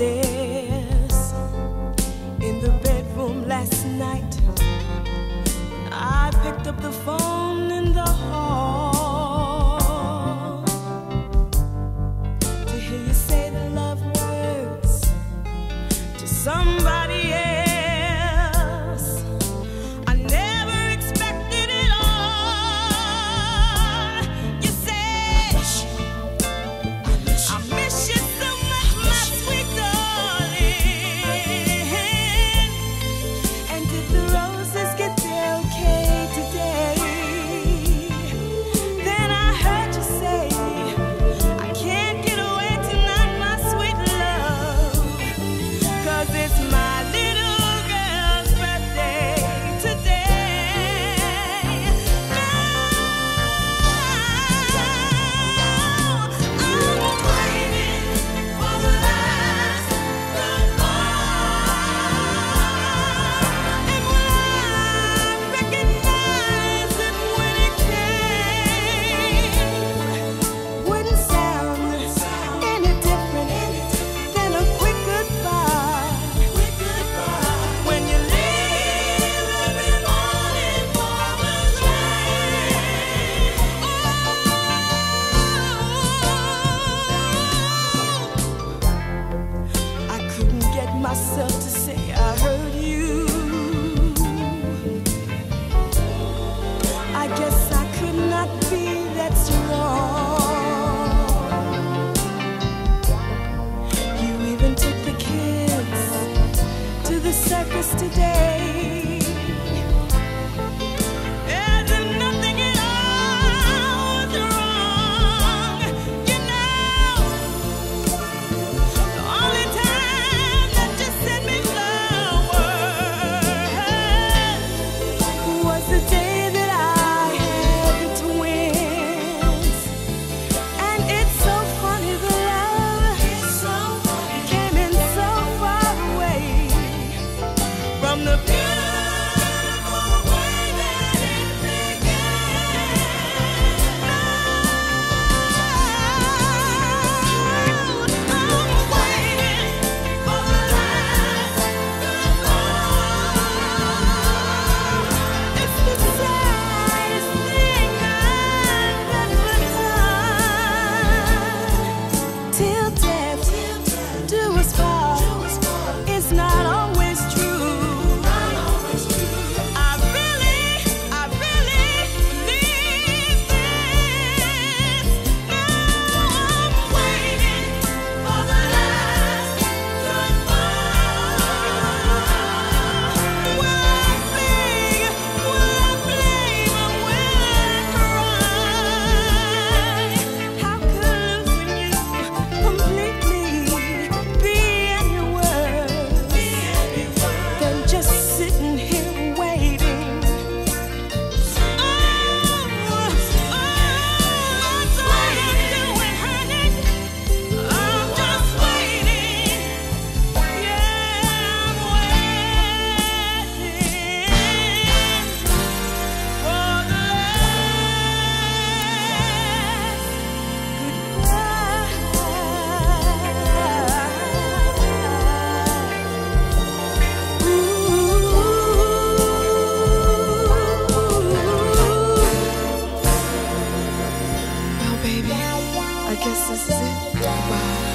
upstairs in the bedroom last night. I picked up the phone in the hall to hear you say the love words to somebody else. I never expected it all. You said, I miss you so much, my sweet darling. And did the roses get there okay today? Then I heard you say, I can't get away tonight, my sweet love, 'cause it's my little girl's birthday today. Now I'm waiting for the last goodbye. And when I recognized it when it came, wouldn't sound any different than a quick goodbye. When you leave every morning for the train. I couldn't get myself to say I heard you. I guess I could not be that strong. You even took the kids to the circus today. As if nothing at all was wrong. You know, the only time that you sent me flowers was the day that I had the twins. And it's so funny, the love came in so far away from the beautiful way that it began. Now I'm waiting for the last goodbye. It's the saddest thing I've ever done. Till death do us part is not always true. I really believe this. Now I'm waiting for the last goodbye. Will I sing? Will I blame? Or will I cry? How could losing you completely be any worse than just sitting here waiting? That's all I'm doing, honey. I'm just waiting. Yeah, I'm waiting for the last goodbye. Well, baby, I guess this is it. Goodbye.